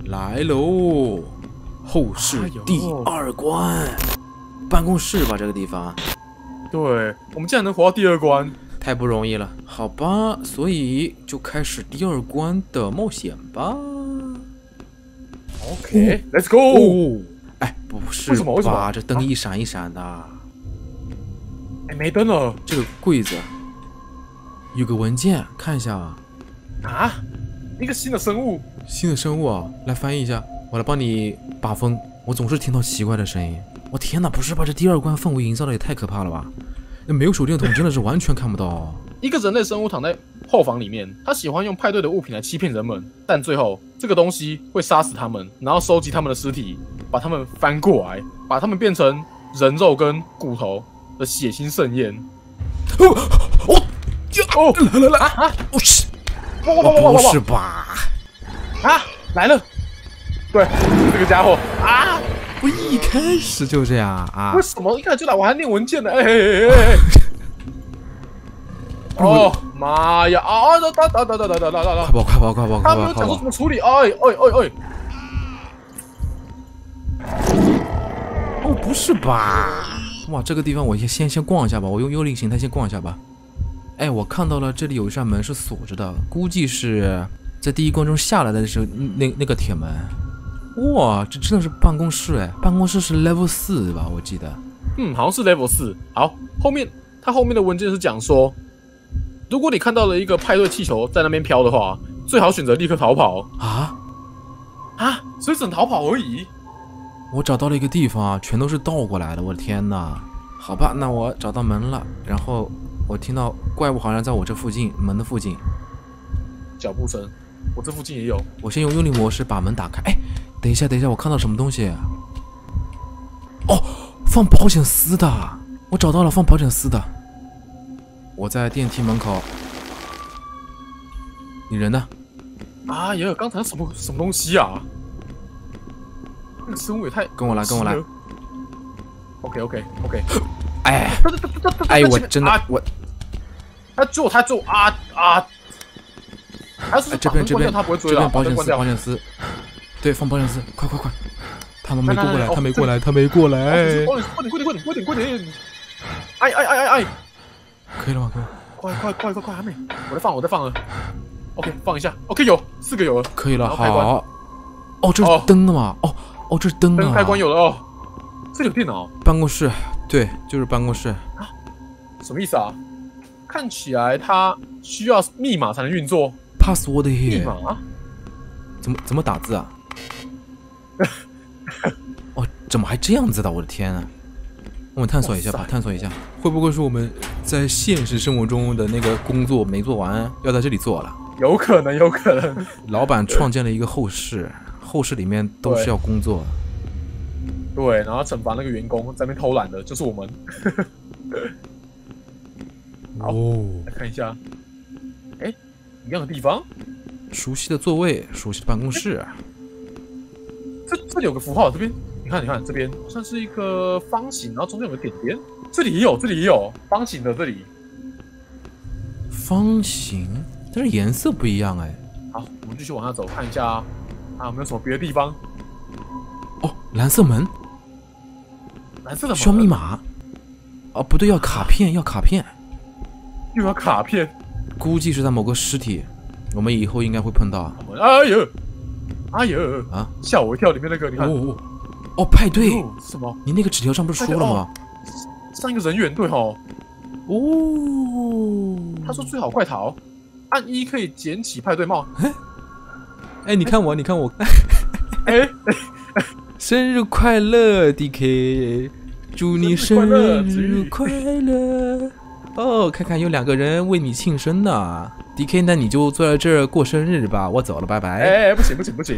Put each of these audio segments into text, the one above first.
来喽！后室第2关，办公室吧，这个地方。 对，我们竟然能活到第2关， 太不容易了。好吧，所以就开始第2关的冒险吧。 OK，Let's go。 哦，哎，不是吧？ 为什么？ 这灯一闪一闪的。 哎，没灯了。 这个柜子有个文件，看一下啊。 啊，一个新的生物。 新的生物啊，来翻译一下，我来帮你把风。我总是听到奇怪的声音。我天哪，不是吧？这第2关氛围营造的也太可怕了吧！那没有手电筒真的是完全看不到。 一个人类生物躺在后房里面，他喜欢用派对的物品来欺骗人们，但最后这个东西会杀死他们，然后收集他们的尸体，把他们翻过来，把他们变成人肉跟骨头的血腥盛宴。 来啊！不是吧？ 啊，来了！对，这个家伙啊！ 不一开始就这样啊？ 为什么一开始就来？我还念文件呢！哦妈呀！啊！快跑！ 他没有讲说怎么处理。 哦，不是吧？哇，这个地方我先逛一下吧，我用幽灵形态先逛一下吧。哎，我看到了，这里有一扇门是锁着的，估计是在第1关中下来的时候那个铁门。哇，这真的是办公室哎！办公室是 level 4吧？我记得。 好像是 level 4。好，它后面的文件是讲说，如果你看到了一个派对气球在那边飘的话，最好选择立刻逃跑。所以只能逃跑而已。 我找到了一个地方啊，全都是倒过来的，我的天哪！好吧，那我找到门了，然后我听到怪物好像在我这附近，门的附近， 脚步声，我这附近也有。 我先用幽灵模式把门打开。哎，等一下，我看到什么东西？哦，放保险丝的，我找到了放保险丝的。我在电梯门口，你人呢？ 啊，也有刚才什么东西啊？那个生物也太…… 跟我来。 OK。 哎，我真的他救！ 这边他不会追了。 保险丝，对，放保险丝，快！他们没过来，他没过来。 快点！哎！ 可以了吗？ 快！还没，我在放了。OK， 放一下。OK， 有4个有了， 可以了。好。哦，这是灯的吗？哦，这是灯啊！ 开关有了哦。这里有电脑。 办公室，对，就是办公室。 什么意思啊？看起来它需要密码才能运作。 Password here。 密码？ 怎么打字啊？哦，怎么还这样子的？我的天啊！我们探索一下吧，会不会是我们在现实生活中的那个工作没做完，要在这里做了？ 有可能。 老板创建了一个后室，后室里面都是要工作。 对，然后惩罚那个员工在那边偷懒的，就是我们。好，来看一下。哎，一样的地方， 熟悉的座位，熟悉的办公室。 这里有个符号，这边你看，这边算是一个方形，然后中间有个点点。这里也有方形的，这里。 方形，但是颜色不一样哎。 好，我们继续往下走，看一下有没有什么别的地方。 哦，蓝色门。 蓝色的门。 需要密码。哦，不对，要卡片。 又要卡片。 估计是在某个尸体，我们以后应该会碰到。 哎呦！啊！吓我一跳，里面那个你看。 哦，派对。 什么？ 你那个纸条上不是说了吗？ 上一个人员对吼。他说最好快逃，按1可以捡起派对帽。 哎，你看我。哎，生日快乐 ，DK！ 祝你生日快乐！哦，看有2个人为你庆生呢。DK， 那你就坐在这儿过生日吧，我走了，拜拜。 哎，不行。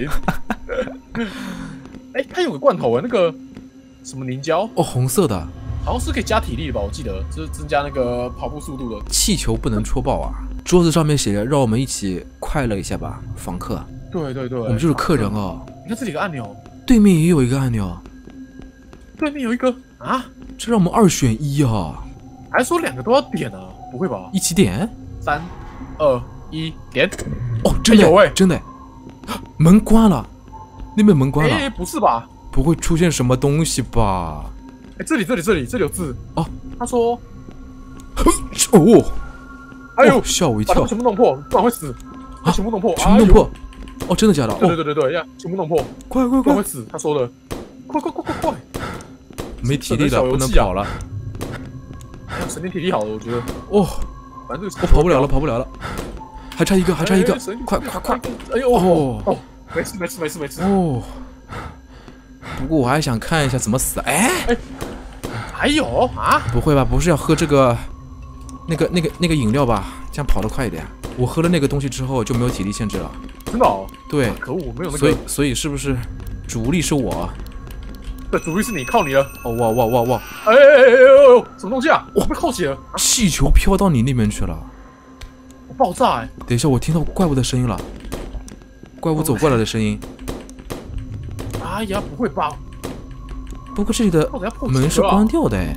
哎，它有个罐头那个什么凝胶。 哦，红色的。 好像是可以加体力的吧？我记得这是增加那个跑步速度的。 气球不能戳爆啊！桌子上面写着：“让我们一起快乐一下吧，访客。” 对， 我们就是客人哦。 你看这里有个按钮， 对面也有一个按钮。 对面有一个啊？ 这让我们2选1啊！ 还说2个都要点啊？不会吧？ 一起点 ？3、2、1，点！ 哦，真的，真的，门关了。 那边门关了， 哎，不是吧？ 不会出现什么东西吧？ 哎，这里有字哦。 他说， 哦， 哎呦， 吓我一跳把他们，全部弄破，不然会死。全部弄破， 全部弄破。哦，真的假的？ 对，呀，全部弄破， 快！ 不然会死。他说的，快！ 没体力了，不能跑了。 神经体力好了，我觉得。 哦， 反正我跑不了了，还差一个，快！ 哎呦，哦，没事。 哦，不过我还想看一下怎么死。哎， 还有啊？ 不会吧？不是要喝这个那个饮料吧？这样跑得快一点。我喝了那个东西之后就没有体力限制了。 真的哦？ 对， 可恶，没有那个。 所以是不是主力是我？ 对，主力是你，靠你了。 哦哇！ 哎，什么东西啊？我被扣起了。 气球飘到你那边去了， 爆炸哎！ 等一下，我听到怪物的声音了，怪物走过来的声音。 哎呀，不会吧？ 不过这里的门是关掉的哎。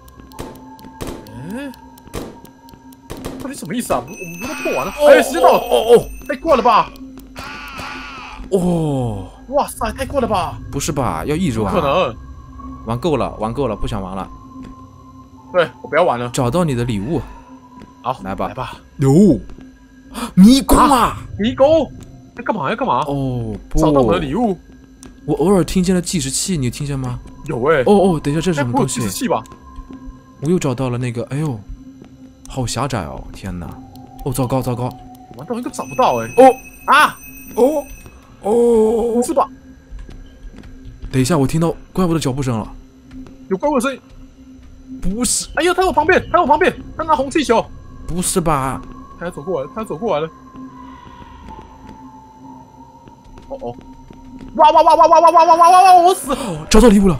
到底什么意思啊？我们不都破完了？哎，时间到了！哦，太快了吧！ 哦， 哇塞，太快了吧！ 不是吧？要一直玩？ 不可能， 玩够了，不想玩了。 对，我不要玩了。 找到你的礼物， 好， 来吧。 有迷宫啊！ 迷宫，要干嘛？ 哦，不， 找到我的礼物。 我偶尔听见了计时器，你有听见吗？ 有哎。 哦，等一下，这是什么东西？ 计时器吧。 我又找到了那个，哎呦，好狭窄哦！天哪！哦，糟糕！ 玩到一个找不到哎。 哦， 是吧？ 等一下，我听到怪物的脚步声了。 有怪物的声音？ 不是。 哎呦，他在我旁边，他拿红气球。 不是吧？ 他要走过来了。哦！哇！我死！ 找到礼物了！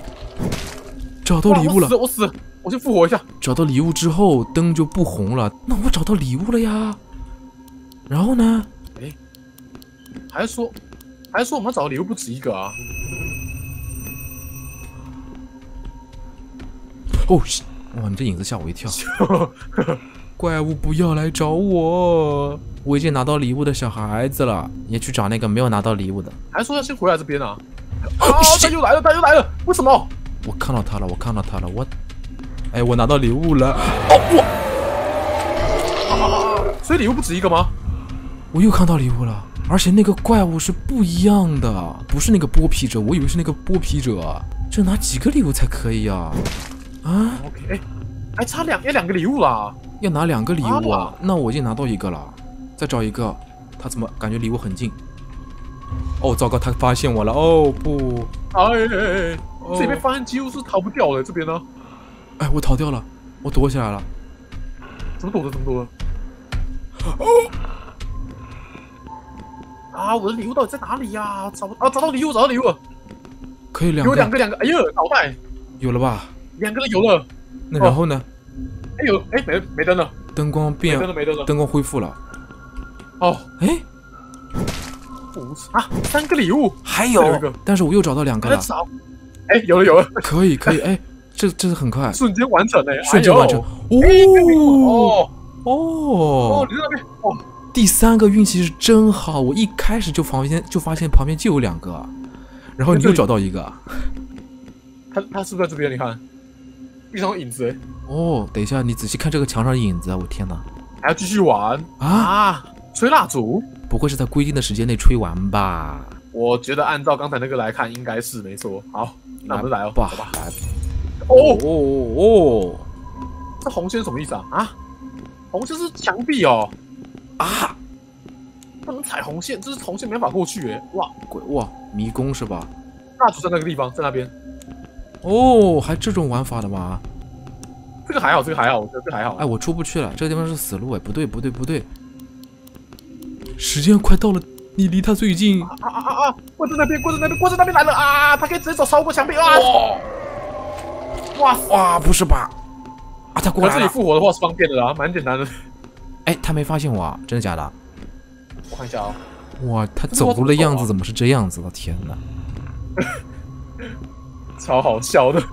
我死！我先复活一下。 找到礼物之后，灯就不红了。那我找到礼物了呀。然后呢？ 哎，还是说我们找的礼物不止一个啊？ 哦，哇！你这影子吓我一跳。怪物不要来找我！我已经拿到礼物的小孩子了，也去找那个没有拿到礼物的。 还说要先回来这边啊？他又来了！为什么？ 我看到他了！我拿到礼物了！ 所以礼物不止一个吗？ 我又看到礼物了，而且那个怪物是不一样的，不是那个剥皮者，我以为是那个剥皮者。这拿几个礼物才可以啊 ？OK， 还差两个礼物啦。 要拿2个礼物啊？那我已经拿到1个了，再找一个。他怎么感觉离我很近？哦，糟糕，他发现我了！哦不！ 这里被发现几乎是逃不掉了，这边呢？ 哎，我逃掉了，我躲起来了。 怎么躲的？我的礼物到底在哪里呀？找到礼物了！ 可以2个。 有两个，哎呦，脑袋有了吧 ？2个有了。 那然后呢？ 没灯了。 灯光变， 没灯了。 灯光恢复了。 哦， 哎， 不是啊，3个礼物， 还有一个，但是我又找到2个了。 哎，有了， 可以，哎，这是很快， 瞬间完成哎， 瞬间完成。 你在那边哦。 第3个运气是真好，我一开始就发现旁边就有2个，然后你又找到1个。 他是不是在这边？你看，地上有影子哎。 哦，等一下，你仔细看这个墙上的影子，我天哪！ 还要继续玩啊？吹蜡烛？不会是在规定的时间内吹完吧？ 我觉得按照刚才那个来看，应该是没错。好，那我们来哦， 吧。 哦，这红线什么意思啊？红线是墙壁哦。不能踩红线，这是红线没法过去哎。 哇，迷宫是吧？ 蜡烛在那个地方，在那边。 哦，还这种玩法的吗？ 这个还好，我觉得这还好。 哎，我出不去了，这个地方是死路哎，不对，时间快到了，你离他最近。 过在那边来了啊！他可以直接超过墙壁啊！ 哇，不是吧？他过来了。 自己复活的话是方便的啦，蛮简单的。 哎，他没发现我啊？真的假的？ 我看一下啊。 哇，他走路的样子怎么是这样子的？天哪！ 超好笑的。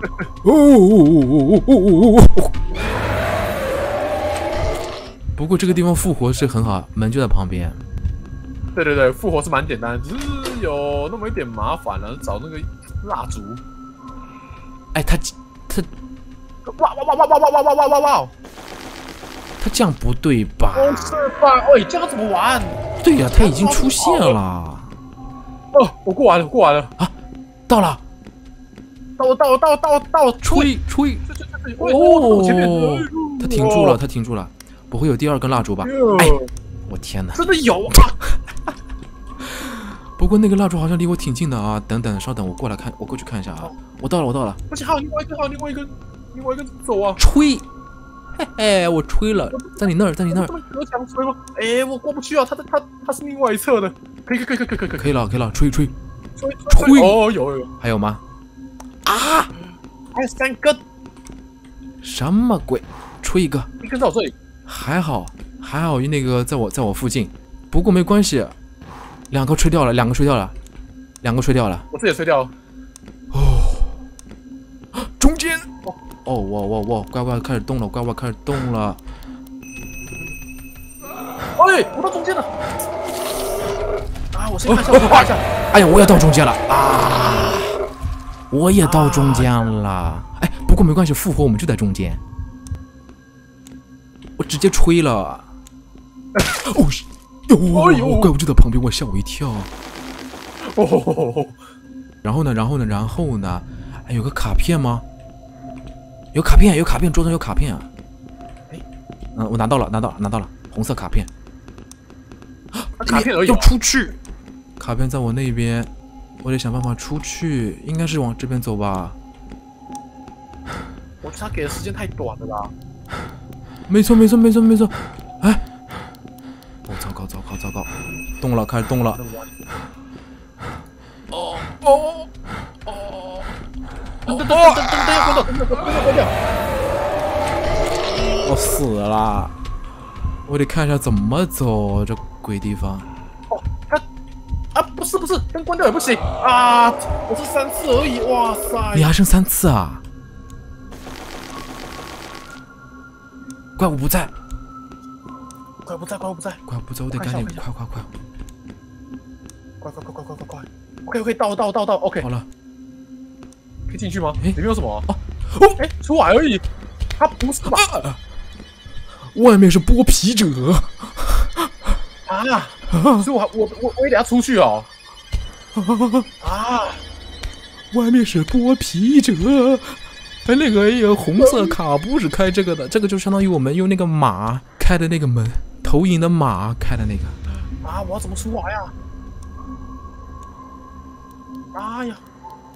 不过这个地方复活是很好，门就在旁边。 对，复活是蛮简单的，只是有那么一点麻烦了，找那个蜡烛。 哎，他哇哇哇哇哇哇哇哇哇哇哇！ 他这样不对吧？ 不是吧？喂，这样怎么玩？ 对呀，他已经出现了。 哦，我过来了，过来了啊！到了， 到了！ 吹！ 哦，前面他停住了，他停住了，不会有第二根蜡烛吧？哎，我天哪！ 真的有啊！ 不过那个蜡烛好像离我挺近的啊！等等，稍等，我过去看一下啊！我到了！ 而且还有另外一根，走啊！ 吹！嘿嘿，我吹了，在你那儿。 隔墙吹吗？哎，我过不去啊！他是另外一侧的，可以了，吹！ 哦，有， 还有吗？ 啊！还有3根， 什么鬼？吹一个， 一根在我这里， 还好那个在我附近，不过没关系，两个吹掉了， 我自己也吹掉了。 哦，中间，哦，我乖乖开始动了， 哎，我到中间了，啊，我先看一下， 哎呀，我也到中间了啊！我也到中间了，哎，不过没关系，复活我们就在中间。我直接吹了，哦呦，怪物就在旁边，我吓我一跳。 哦， 然后呢？哎，有个卡片吗？有卡片，桌上有卡片啊。 哎， 我拿到了，红色卡片。 卡片而已， 要出去。卡片在我那边。我得想办法出去，应该是往这边走吧。 我他给的时间太短了啦。 没错。哎，哦，糟糕，动了，开始动了。等，我死了，我得看一下怎么走这鬼地方。 不是，灯关掉也不行啊！我是3次而已，哇塞！ 你还剩3次啊？怪物不在，我得赶紧快！ OK，到，OK。 好了， 可以进去吗？ 哎， 里面有什么？哎，出来而已，他不是吧？ 外面是剥皮者啊！所以我也得要出去哦。啊！ 外面是剥皮者，那个红色卡不是开这个的，这个就相当于我们用那个马开的那个门，投影的马开的那个。 啊！我要怎么出来呀？哎呀！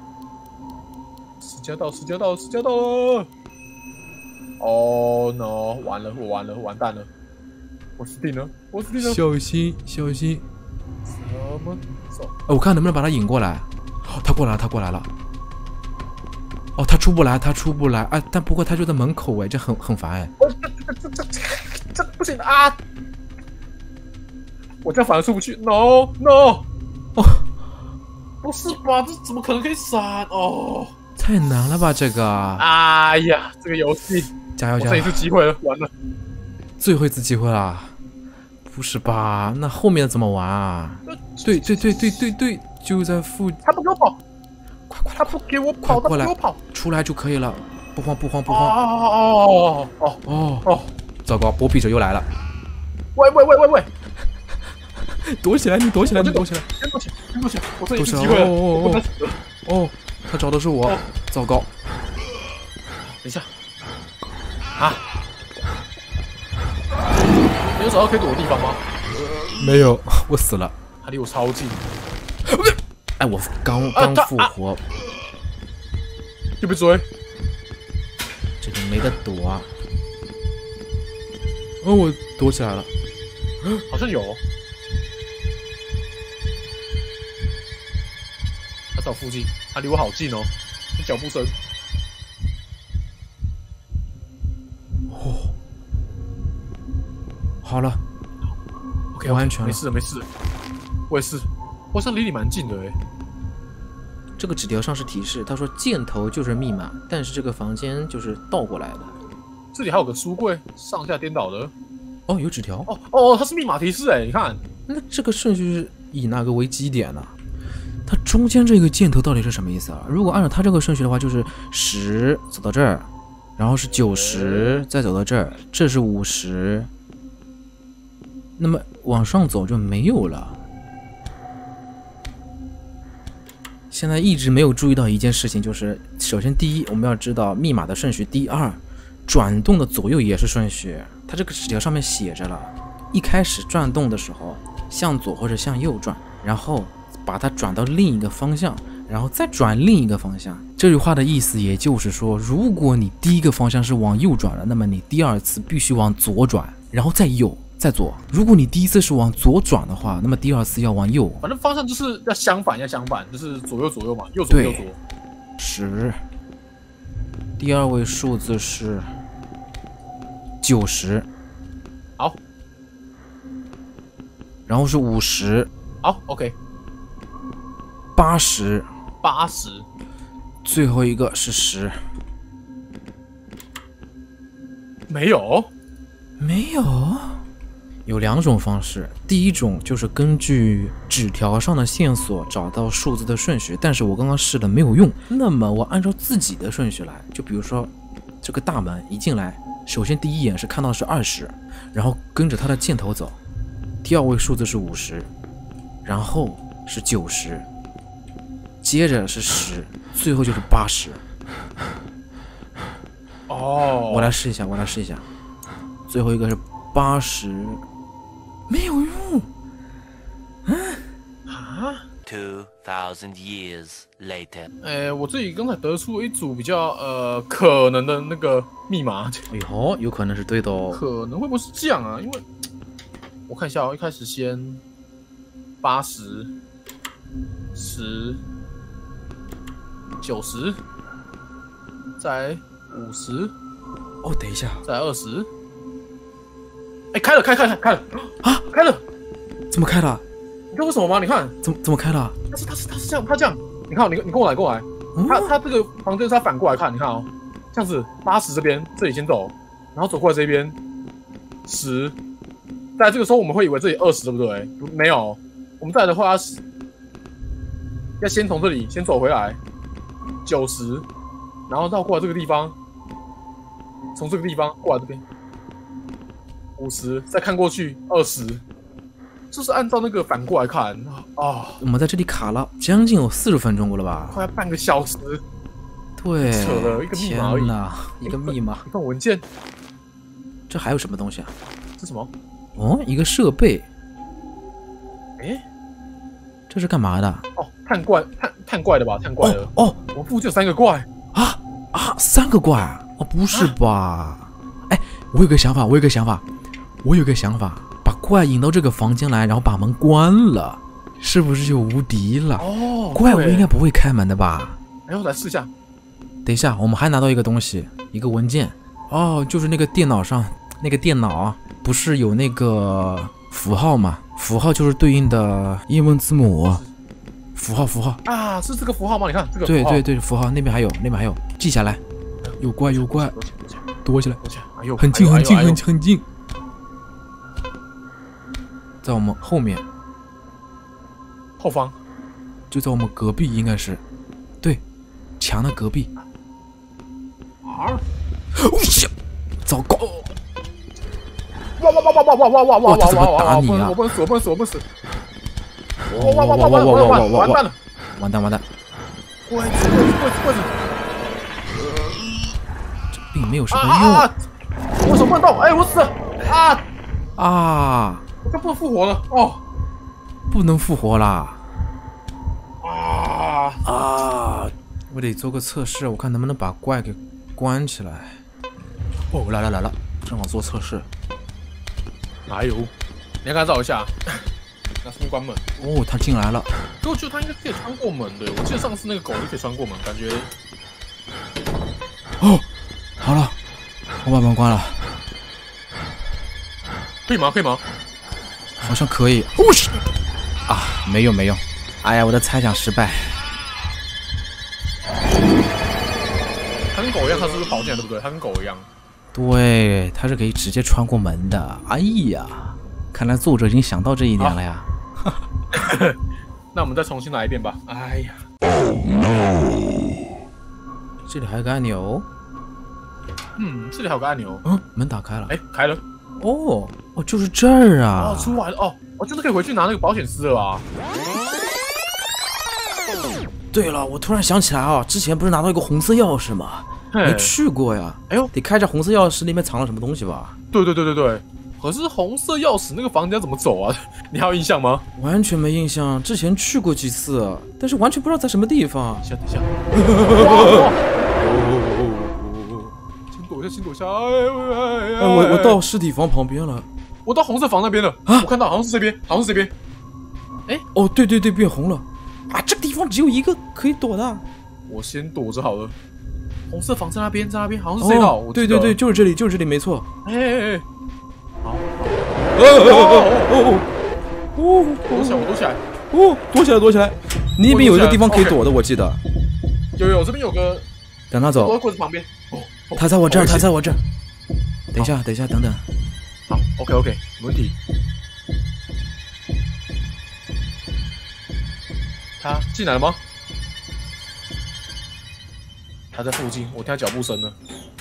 时间到了！哦 no！ 完了，我完蛋了！我死定了！ 小心！ 什么？ 我看能不能把他引过来。他过来了。哦，他出不来。哎，但不过他就在门口哎，这很烦哎。 这不行啊！我这样反而出不去。No！ 哦， 不是吧？这怎么可能可以闪？哦， 太难了吧这个。 哎呀，这个游戏， 加油！ 这一次机会了，完了， 最后一次机会了。不是吧？那后面怎么玩啊？对，就在附近。 他不给我跑， 快！ 他不给我跑， 过来， 他不给我跑， 出来就可以了。不慌。 哦！ 糟糕，剥皮者又来了。 喂！ 躲起来！你躲起来！ 先躲起来！我这一次机会了，我不能死了。 哦，他找的是我，糟糕！ 等一下，啊！你有找到可以躲的地方吗？ 没有，我死了。 他离我超近。 哎，我刚复活， 又被追， 这个没得躲啊！哦，我躲起来了。 好像有。他在我附近，他离我好近哦，脚步声。 哦，好了 ，OK， 我安全了， 没事，我也是，我好像离你蛮近的哎。 这个纸条上是提示，他说箭头就是密码，但是这个房间就是倒过来的。 这里还有个书柜，上下颠倒的。 哦，有纸条。 哦，它是密码提示哎，你看。 那这个顺序是以哪个为基点呢？ 它中间这个箭头到底是什么意思啊？如果按照它这个顺序的话，就是10走到这儿，然后是90，再走到这儿，这是50，那么往上走就没有了。现在一直没有注意到一件事情，就是首先第一，我们要知道密码的顺序；第二，转动的左右也是顺序。它这个纸条上面写着了，一开始转动的时候向左或者向右转，然后把它转到另一个方向，然后再转另一个方向。这句话的意思也就是说，如果你第一个方向是往右转的，那么你第二次必须往左转，然后再右再左。如果你第一次是往左转的话，那么第二次要往右。 反正方向就是要相反，就是左右左右嘛，右左右左。 10，第二位数字是90， 好， 然后是50， 好 ，OK， 80，最后一个是10， 没有。 有2种方式，第一种就是根据纸条上的线索找到数字的顺序，但是我刚刚试了没有用。那么我按照自己的顺序来，就比如说这个大门一进来，首先第一眼是看到是20，然后跟着它的箭头走，第二位数字是50，然后是90，接着是10，最后就是80。 哦， 我来试一下，最后一个是80。没有用啊 ！2000 years later， 我自己刚才得出一组比较可能的那个密码。 哎呦，有可能是对的哦。 可能会不会是这样啊？因为我看一下哦，一开始先80、10、90，再50。 哦，等一下， 再20。哎，开了啊！开了！ 怎么开的？ 你知道为什么吗？你看， 怎么开的？ 他是这样，他这样。你看，你跟我来，他这个房间是他反过来看，你看哦，这样子80这边这里先走，然后走过来这边10，在这个时候我们会以为这里20，对不对？没有，我们再来的话要先从这里先走回来90，然后绕过来这个地方，从这个地方过来这边。50，再看过去20，就是按照那个反过来看啊。 我们在这里卡了将近有40分钟了吧？ 快要半个小时。 对， 扯了一个密码而已。 天哪，一个密码， 一份文件。 这还有什么东西啊？ 这什么？ 哦，一个设备。 哎， 这是干嘛的？ 哦，探怪的吧？探怪的。 哦， 我附近有3个怪。 啊，3个怪啊？哦，不是吧？哎，我有个想法，把怪引到这个房间来，然后把门关了，是不是就无敌了？ 哦， 怪物应该不会开门的吧？ 哎，我来试一下。 等一下，我们还拿到一个东西，一个文件。哦，就是那个电脑上，那个电脑不是有那个符号吗？符号就是对应的英文字母。符号啊，是这个符号吗？你看这个符号。 对，符号那边还有，记下来。有怪，躲起来。 哎呦， 很近。在我们后面， 后方， 就在我们隔壁，应该是，对，墙的隔壁。 啊！ 哦呀，糟糕！ 哇！ 他怎么打你啊？ 我不能死！ 完蛋！ 跪着！ 这并没有什么用。 我手不能动！哎，我死了！我就不能复活了哦！ 不能复活啦！我得做个测试，我看能不能把怪给关起来。哦，来了，正好做测试。 哎呦，你要跟他照一下，那顺便关门。 哦，他进来了。 可我觉得他应该可以穿过门的，我记得上次那个狗就可以穿过门，感觉。 哦，好了，我把门关了。 可以吗？ 好像可以。没用。哎呀，我的猜想失败。 他跟狗一样，他是不是跑进来，对不对？他跟狗一样。 对，他是可以直接穿过门的。哎呀，看来作者已经想到这一点了呀。 那我们再重新来一遍吧。哎呀， 这里还有个按钮。 这里还有个按钮。 门打开了。 哎，开了。 哦，就是这儿啊。 出来了。我真的可以回去拿那个保险丝了啊。 对了，我突然想起来啊，之前不是拿到一个红色钥匙吗？没去过呀。哎呦，得开着红色钥匙，里面藏了什么东西吧？ 对。可是红色钥匙那个房间要怎么走啊？你还有印象吗？ 完全没印象，之前去过几次，但是完全不知道在什么地方。 等一下。请躲下！ 我到尸体房旁边了。 我到红色房那边了。我看到好像是这边。哎， 对，变红了。啊，这个地方只有一个可以躲的。 我先躲着好了。红色房在那边，好像是这道。 对，就是这里，没错。 哎，好。躲起来。 躲起来。你那边有一个地方可以躲的，我记得。 有，这边有个。 等他走。 躲在柜子旁边。 他在我这儿。等一下，等等。 好 ，OK， 没问题。他进来了吗？他在附近，我听他脚步声了。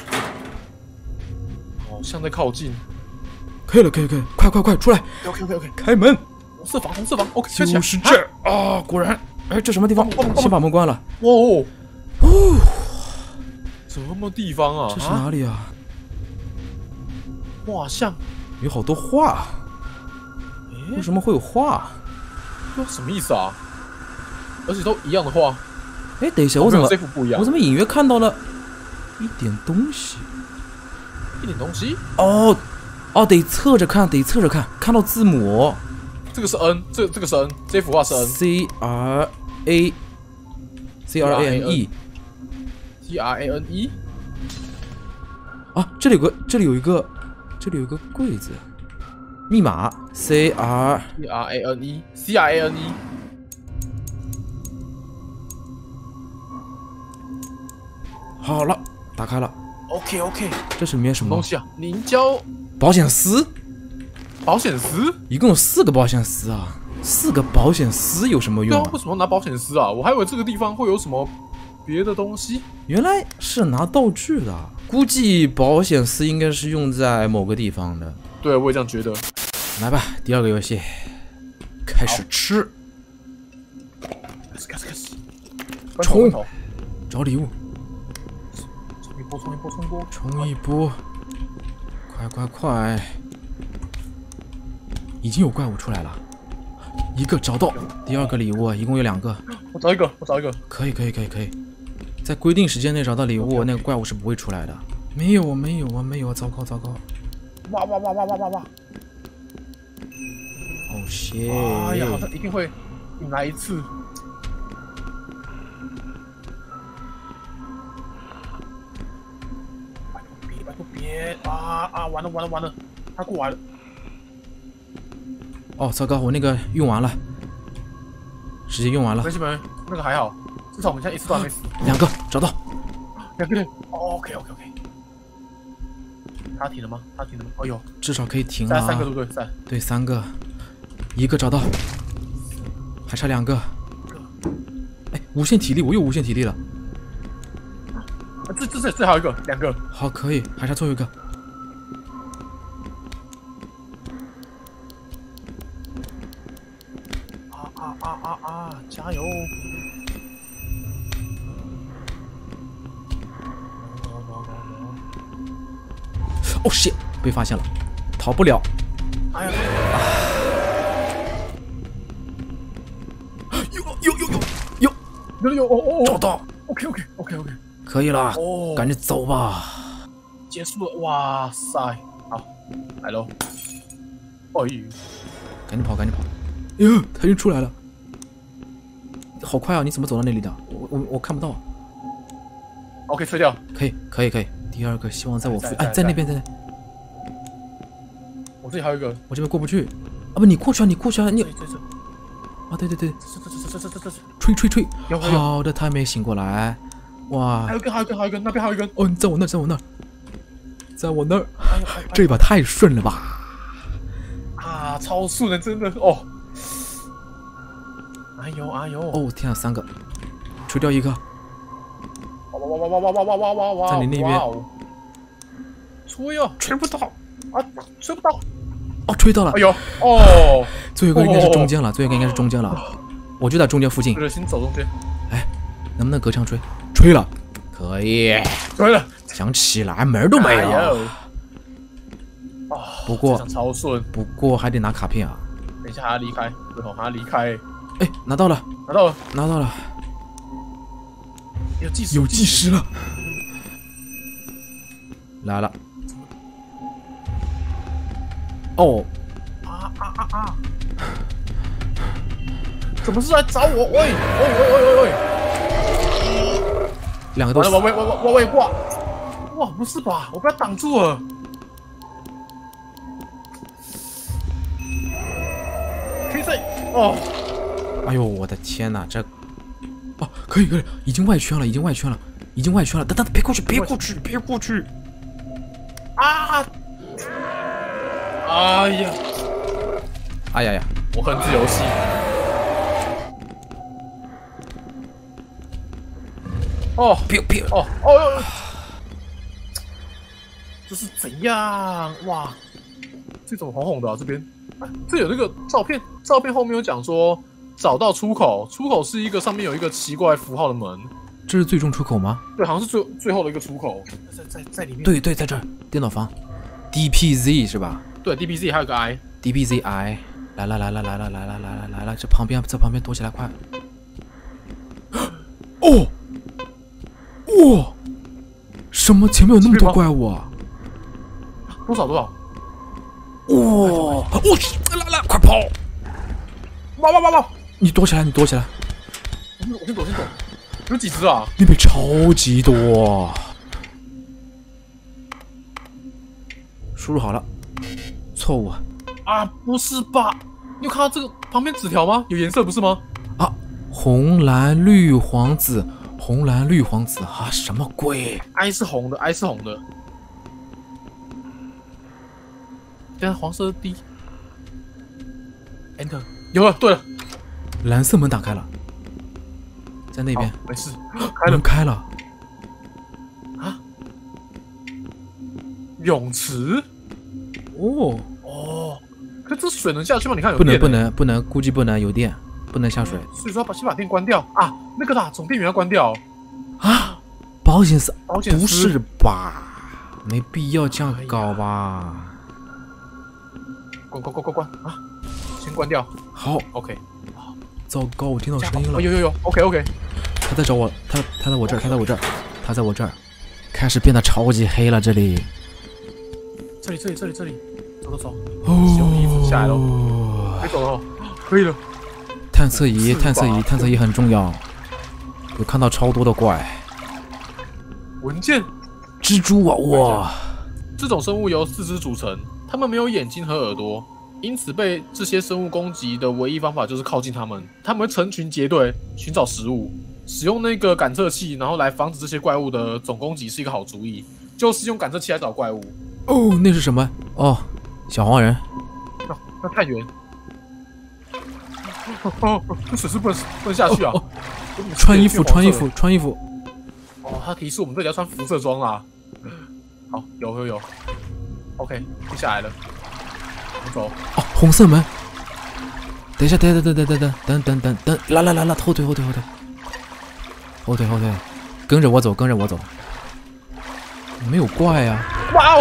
好像在靠近。 可以，快出来 ！OK， 开门。 红色房 ，OK， 就是这儿啊！果然，哎，这什么地方？先把门关了。 什么地方啊？ 这是哪里啊？ 画像有好多画。为什么会有画？ 什么意思啊？而且都一样的画。 哎，等一下，我怎么这幅不一样？ 我怎么隐约看到了一点东西？得侧着看，看到字母。 这个是 N， 这个是 N， 这幅画是 N。CRANE。啊， 这里有一个柜子，密码 CRANE。好了，打开了。 OK， 这是里面什么东西啊？凝胶保险丝。一共有4个保险丝啊！4个保险丝有什么用啊？ 为什么要拿保险丝啊？我还以为这个地方会有什么别的东西。 原来是拿道具的，估计保险丝应该是用在某个地方的。 对，我也这样觉得。 来吧，第2个游戏，开始吃。 开始。 冲！找礼物。冲一波！快！已经有怪物出来了，一个找到，第2个礼物一共有2个。 我找一个。 可以，在规定时间内找到礼物，那个怪物是不会出来的。没有，糟糕！ 哇！ 哦shit！ 哎呀，好像一定会引来一次。拜托别！完了，他过来了。 糟糕，我那个用完了，时间用完了。 没事，那个还好，至少我们现在一次都还没死。 2个找到 ，2个。OK。他停了吗？哎呦， 至少可以停了。 3个对不对？ 对，3个，1个找到，还差2个。哎，无限体力，我又无限体力了。 这还有一个，2个。 好，可以，还差最后一个。 加油！ 哦shit，被发现了，逃不了。 哎呀！有！ 找到。 OK， 可以了，赶紧走吧。 结束了，哇塞！好，来喽！哎呦， 赶紧跑！哟，他已经出来了。好快啊！你怎么走到那里的？我看不到。 OK， 吹掉。 可以。第2个希望在我附在那边，在那。 我这里还有一个， 我这边过不去。啊不，你过去啊！你。啊对。这。吹。好的，他还没醒过来。哇！ 还有一根，那边还有一根。 哦，在我那儿。这一把太顺了吧！ 超顺的，真的哦。哎哎呦哎呦！ 哦天啊，3个，吹掉一个。 哇！ 在你那边。 吹啊！ 吹不到啊！吹不到。 哦，吹到了。 哎呦！哦， 最后一个应该是中间了，最后一个应该是中间了。我就在中间附近。 对，先走中间。 哎，能不能隔墙吹？吹了，可以。 吹了。 想起来门都没有。不过超顺。 不过还得拿卡片啊。 等一下还要离开，最后还要离开。 哎，拿到了， 拿到了， 拿到了。 有计时， 有计时了。来了。哦。 怎么是来找我？喂！ 两个都死。 喂！挂！哇，不是吧？我被他挡住了。可以这哦。 哎呦，我的天哪，这哦，可以，已经外圈了。等，别过去！ 啊！哎呀！我恨这游戏。哦， 别！ 哦！这是怎样？哇，这种红红的啊，这边，这有那个照片后面有讲说找到出口，出口是一个上面有一个奇怪符号的门。 这是最终出口吗？ 对，好像是最后的一个出口，在里面。 对，在这儿，电脑房 ，DPZ 是吧？ 对 ，DPZ 还有个 I。DPZI， 来了，这旁边躲起来，快！哦，哇，什么？前面有那么多怪物啊！ 多少？ 哇！来，快跑！ 哇！ 你躲起来！ 我先躲。有几只啊？ 那边超级多。输入好了，错误啊！不是吧？你有看到这个旁边纸条吗？有颜色不是吗？ 啊，红蓝绿黄紫啊，什么鬼 ？I 是红的。等下黄色 D。Enter 有了，对了， 蓝色门打开了，在那边。 没事， 开了。 啊！泳池？哦，可这水能下去吗？你看有电。 不能，估计不能，有电，不能下水。 所以说先把电关掉啊！那个啦，总电源要关掉啊！保险丝？不是吧？没必要这样搞吧？ 关啊！先关掉。 好 ，OK。 糟糕，我听到声音了。 有 ，OK。他在找我，他在我这儿，开始变得超级黑了。这里， 走，哦，衣服下来了，可以走了，可以了。探测仪很重要。有看到超多的怪。 文件， 蜘蛛啊！哇， 这种生物由4肢组成，它们没有眼睛和耳朵。因此，被这些生物攻击的唯一方法就是靠近它们。它们会成群结队寻找食物，使用那个感测器，然后来防止这些怪物的总攻击是一个好主意。就是用感测器来找怪物。 哦，那是什么？哦，小黄人。 那太远。这水是不能下去啊！ 穿衣服。 哦，它提示我们这里要穿辐射装啦。好，有。OK， 下来了。走。 哦，红色门。等一下，等，来，后退，跟着我走，没有怪呀。 哇！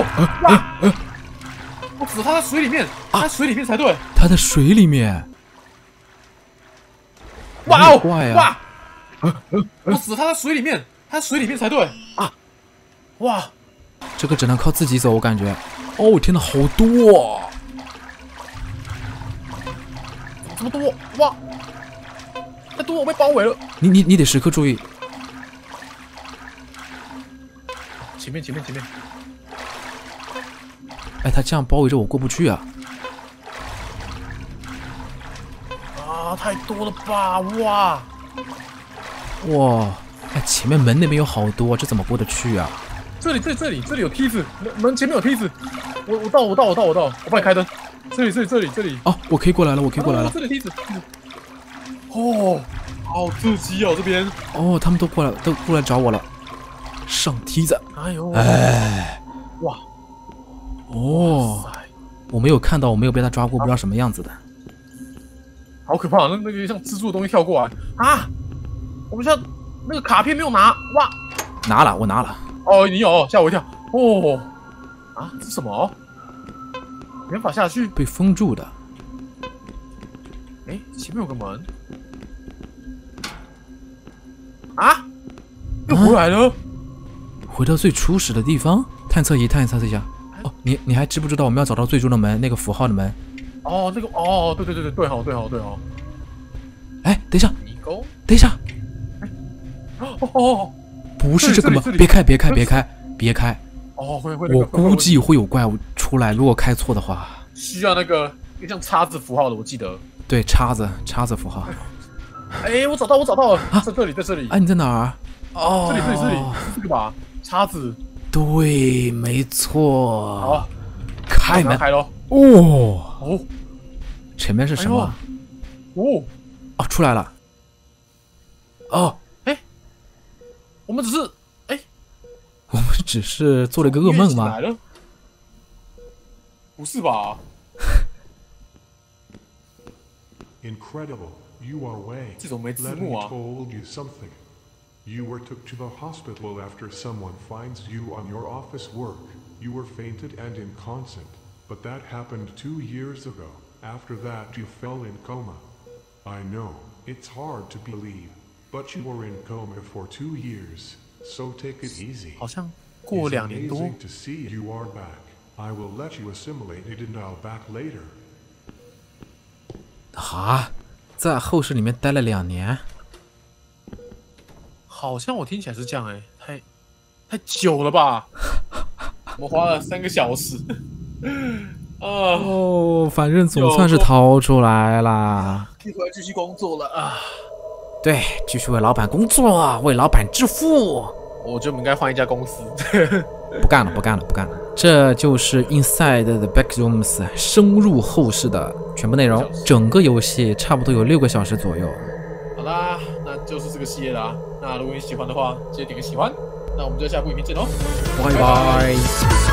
我指他在水里面，他在水里面才对。 他在水里面。 哇！ 怪呀！ 我指他在水里面，他在水里面才对啊！哇！ 这个只能靠自己走，我感觉。哦，天哪，好多！ 这么多！哇！太多，我被包围了。 你得时刻注意。 前面。 哎，他这样包围着我过不去啊！ 啊，太多了吧！哇！ 哎，前面门那边有好多，这怎么过得去啊？ 这里有梯子，门前面有梯子。我到，我帮你开灯。这里。 哦，我可以过来了。 这里梯子。 哦，好刺激哦，这边。 哦，他们都过来找我了。上梯子。 哎呦， 哎， 哇， 哦，我没有看到，我没有被他抓过，不知道什么样子的。 好可怕！那个像蜘蛛的东西跳过来啊！我们现在那个卡片没有拿，哇！ 拿了，我拿了。 哦，你有，吓我一跳。哦，啊，这是什么？没法下去， 被封住的。 哎，前面有个门。啊！又回来了。 回到最初始的地方，探测仪探测一下。哦，你还知不知道我们要找到最终的门，那个符号的门？ 哦，那个哦，对哦。 哎，等一下， 迷宫， 等一下， 哦， 不是这个门，别开。 哦，会， 我估计会有怪物出来，如果开错的话。 需要那个像叉子符号的，我记得。 对，叉子符号。 哎，我找到了，在这里。 哎，你在哪儿？哦， 这里，这个吧，叉子。 对，没错。 好， 开门， 开喽。 哦，前面是什么？ 哦， 出来了。哦， 哎，我们只是做了一个噩梦吗？ 不是吧 ？Incredible, you are Wei. 这种没字 Let 幕 me 啊。 told you something. You were took to the hospital after someone finds you on your office work. You were fainted and inconstant, but that happened 2 years ago. After that, you fell in coma. I know it's hard to believe, but you were in coma for 2 years. So take it easy. 好像过2年多。 Amazing to see you are back. I will let you assimilate it and I'll back later. 啊，在后室里面待了2年。 好像我听起来是这样太久了吧？我们花了3个小时。 哦，反正总算是逃出来啦， 可以回来继续工作了啊！ 对，继续为老板工作，为老板致富。 我觉得我们应该换一家公司。 不干了。这就是 Inside the Backrooms 深入后室的全部内容，整个游戏差不多有6个小时左右。 好啦，那就是这个系列啦。那如果你喜欢的话，记得点个喜欢。那我们就下部影片见喽， 拜拜。